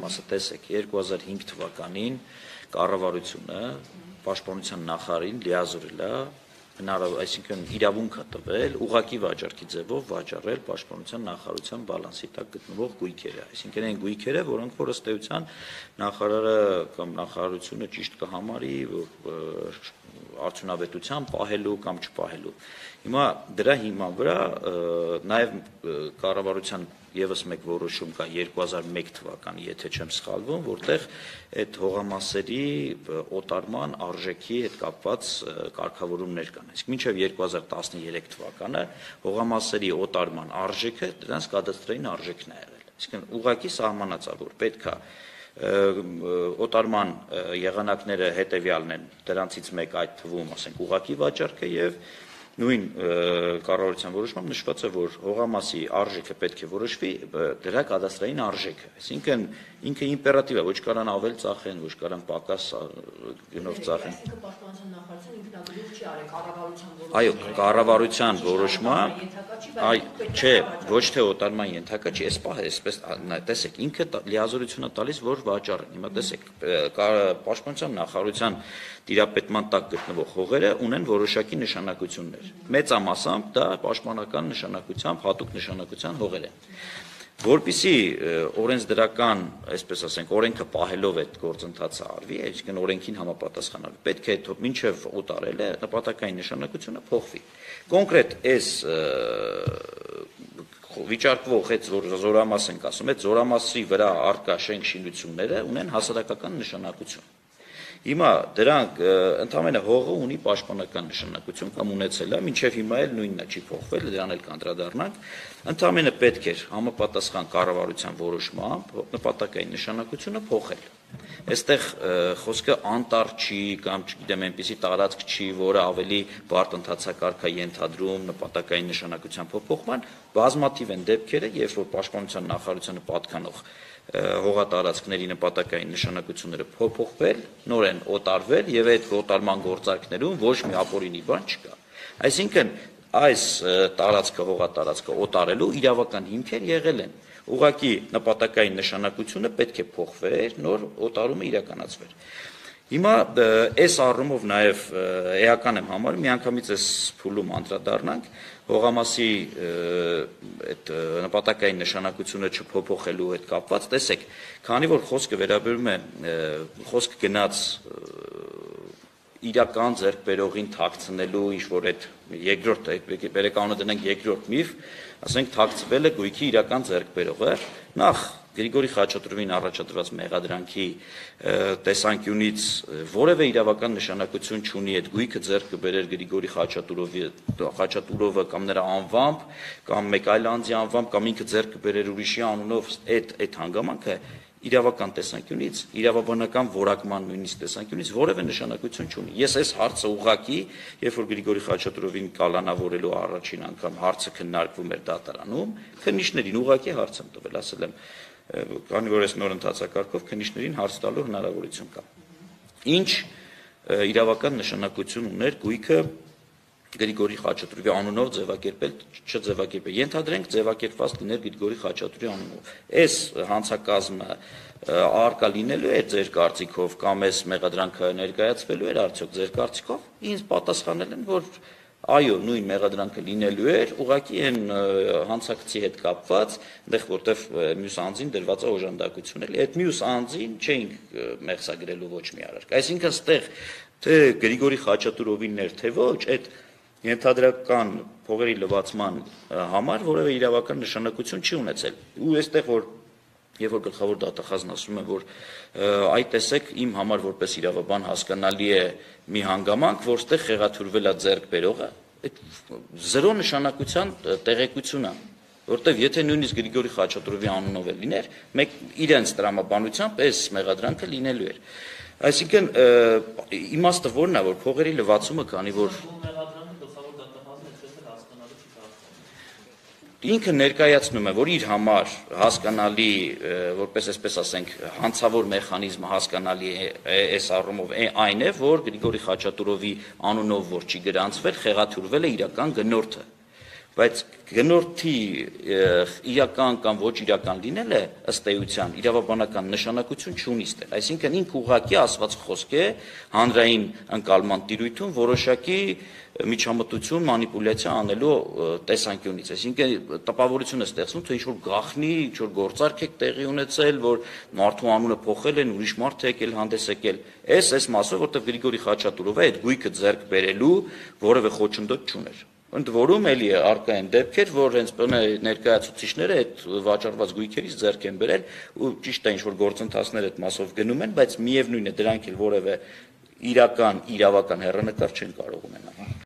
մասը, տեսեք, 2005 թվականին կառավարությունը պաշտպանության նախարարին լիազորել է, այսինքն իրավունք է տվել ուղղակի վաճառքի ձևով վաճառել պաշտպանության նախարարության բալանսի տակ գտնվող գույքերը, այսինքն այն գույքերը, որոնք որ ըստ էության նախարարը կամ նախարարությունը ճիշտ կհամարի արդյունավետությամբ պահելու կամ չպահելու։ Հիմա դրա հիման վրա նաև կառավարության եւս մեկ որոշում կա 2001 թվականի, եթե չեմ սխալվում, որտեղ այդ հողամասերի օտարման արժեքի հետ կապված կարգավորումներ կան։ Իսկ մինչև 2013 թվականը հողամասերի օտարման արժեքը դրանց կադաստրային արժեքն է եղել։ Այսինքն ուղղակի սահմանած է, որ պետք է օտարման եղանակները հետևյալն են, դրանցից մեկ այդ թվում, ասենք, ուղղակի վաճառքը եւ նույն կառավարության որոշմամբ նշված է, որ հողամասի արժեքը պետք է որոշվի դրա կադաստրային արժեքը, այսինքն ինքը իմպերատիվ է, ոչ կարան ավել ծախեն, ոչ կարան պակաս գնով ծախեն։ Այո, կառավարության որոշմամբ, չէ, ոչ թե օտարման ենթակա չի, այս պահը այսպես, տեսեք, ինքը լիազորություն է տալիս, որ վաճառեն։ Հիմա տեսեք, պաշտպանության նախարարության տիրապետման տակ գտնվող հողերը ունեն որոշակի նշանակություններ։ Մեծամասամբ դա պաշտպանական նշանակությամբ, հատուկ նշանակության հողեր են։ Որպեսզի օրենսդրական, այսպես ասենք, օրենքը պահելով այդ գործընթացը արվի, այսինքն օրենքին համապատասխանարվի, պետք է մինչև օտարելը նպատակային նշանակությունը փոխվի։ Կոնկրետ այս վիճարկվող այդ զորամաս ենք ասում, այդ զորամասի վրա առկա շենք շինությունները ունեն հասարակական նշանակություն։ Հիմա դրանք ընդամենը հողը ունի պաշտպանական նշանակություն կամ ունեցել է, մինչև հիմա էլ նույնն է, չի փոխվել, դրան էլ կանդրադառնանք, ընդամենը պետք էր համապատասխան կառավարության որոշմամբ նպատակային նշանակությունը փոխել։ Այստեղ խոսքը անտառ չի կամ չգիտեմ այնպիսի տարածք չի, որը ավելի բարդ ընթացակարգ է ենթադրում նպատակային նշանակության փոփոխման, բազմաթիվ են դեպքերը, երբ որ պաշտպանության նախարարությանը պատկանող հողատարածքների նպատակային նշանակությունները փոփոխվել, նոր են օտարվել եւ այդ օտարման գործարքներում ոչ մի ապօրինի բան չկա։ Այսինքն այս տարածքը հողատարածքը օտարելու իրավական հիմքեր եղել են։ Ուղղակի նպատակային նշանակությունը պետք է փոխվեր, նոր օտարումը իրականացվեր։ Հիմա այս առումով նաև էական եմ համարում, միանգամից այս փուլում անդրադառնանք հողամասի այդ նպատակային նշանակությունը չփոփոխելու հետ կապված, տեսեք, քանի որ խոսքը վերաբերում է խոսք գնաց իրական ձեռքբերողին թաքցնելու ինչ-որ այդ երկրորդ, բերեկանոնը դնենք երկրորդ միֆ, ասենք թաքցվել է գույքի իրական ձեռքբերողը, նախ Գրիգորի Խաչատրովին առաջադրված մեղադրանքի տեսանկյունից որևէ իրավական նշանակություն չունի այդ գույքը ձեռք կբերել Գրիգորի Խաչատուրովը կամ նրա անվամբ, կամ մեկ այլ անձի անվամբ, կամ ինքը ձեռք կբերել ուրիշի անունով, այդ հանգամանքը իրավական տեսանկյունից, իրավաբանական որակման նույնիսկ տեսանկյունից որևէ նշանակություն չունի։ Ես այս հարցը ուղղակի, երբ որ Գրիգորի Խաչատուրովին կալանավորելու առաջին անգամ հարցը քննարկվում էր դատարանում, քննիչներին ուղղակի հարց եմ տվել, ասել եմ, քանի որ այս նոր ընթացակարգով քննիչներին հարց տալու հնարավորություն կա։ Ինչ իրավական նշանակություն ուներ գույքը Գրիգորի Խաչատրովի անունով ձևակերպել, չձևակերպել։ Ենթադրենք ձևակերպված լիներ Գրիգորի Խաչատրովի անունով։ Այս հանցակազմը արկա լինելու է ձեր կարծիքով կամ այս մեղադրանքը ներկայացվելու էր արդյոք ձեր կարծիքով։ Ինձ պատասխանել են, որ այո, նույն մեղադրանքը լինելու էր, ուղղակի այն հանցակցի հետ կապված, այնտեղ որտեղ մյուս անձին դրված է օժանդակություն էլի, այդ մյուս անձին չէինք մեղսագրելու ոչ մի արարք։ Այսինքն ստեղ թե Գրիգորի Խաչատուրովին էր, թե ոչ, այդ ենթադրական փողերի լվացման համար որևէ իրավական նշանակություն չի ունեցել։ Ու այստեղ որ երբ որ գլխավոր դատախազն ասում է, որ այ տեսեք իմ համար որպես իրավաբան հասկանալի է մի հանգամանք, որ ստեղ խեղաթյուրվել է ձեռք բերողը, այդ զրո նշանակության տեղեկություն է, որտեվ եթե նույնիսկ Գրիգորի Խաչատրովի անունով է լիներ, մեկ իրենց տրամաբանությամբ այս մեղադրանքը լինելու էր։ Այսինքն իմաստը որն է, որ փողերի լվացումը, քանի որ ինքը ներկայացնում է, որ իր համար հասկանալի, որպես այսպես ասենք, հանցավոր մեխանիզմը հասկանալի է այս առումով այն է, որ Գրիգորի Խաչատուրովի անունով որ չի գրանցվել, խեղաթյուրվել է իրական գնորդը, բայց գնորդի իրական կամ ոչ իրական լինելը ըստ էության իրավաբանական նշանակություն չունի ստել, այսինքն ինքը ուղղակի ասված խոսք է հանրային ընկալման տիրույթում որոշակի միջամտություն, մանիպուլյացիա անելու տեսանկյունից, այսինքն տպավորություն է ստեղծում, թե ինչ-որ գաղտնի, ինչ-որ գործարք է տեղի ունեցել, որ մարդու անունը փոխել են, ուրիշ մարդ է եկել, հանդես եկել, այս մասով, որտեղ Գրիգորի Խաչատուրովը այդ գույքը ձեռք բերելու որևէ խոչընդոտ չուներ։ Ընդ որում էլի արկա են դեպքեր, որ հենց ներկայացուցիչները այդ վաճառված գույքերից ձեռք են բերել ու ճիշտ է ինչ-որ գործընթացներ այդ մասով գնում են, բայց միևնույն է դրանք էլ որևէ իրական իրավական հեռանկար չեն կարող ունենալ։